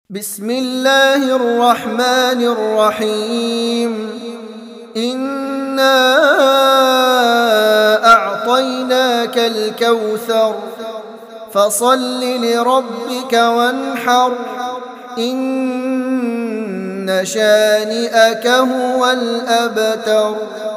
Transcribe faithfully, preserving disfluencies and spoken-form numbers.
بسم الله الرحمن الرحيم إنا أعطيناك الكوثر فصل لربك وانحر إن شانئك هو الأبتر.